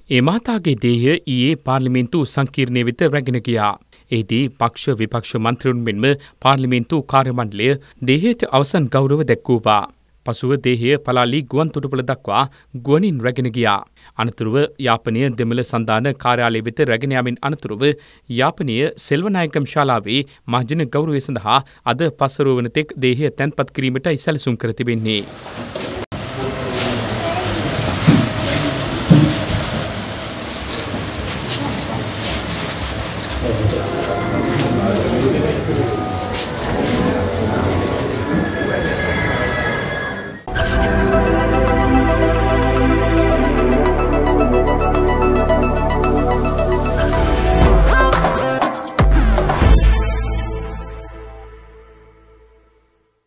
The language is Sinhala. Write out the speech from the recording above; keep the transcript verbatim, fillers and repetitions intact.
ඒ මහතාගේ දේහය ඊයේ පාර්ලිමේන්තු සංකීර්ණය වෙත රැගෙන ගියා. එහිදී පක්ෂ විපක්ෂ මන්ත්‍රීවරුන් මෙන්ම පාර්ලිමේන්තු කාර්ය මණ්ඩලය දේහයට අවසන් ගෞරව දැක්වුවා. පසුව දේහය පලාලි ගුවන් තොටුපළ දක්වා ගුවනින් රැගෙන ගියා. අනතුරුව යාපනය දෙමළ සන්ධාන කාර්යාලය වෙත රැගෙන යාමෙන් අනතුරුව යාපනය සෙල්වනායකම් ශාලාවේ මහජන ගෞරවය සඳහා අද පස්වරුව වන තෙක් දේහය තැන්පත් කිරීමටයි සැලසුම් කර තිබෙන්නේ.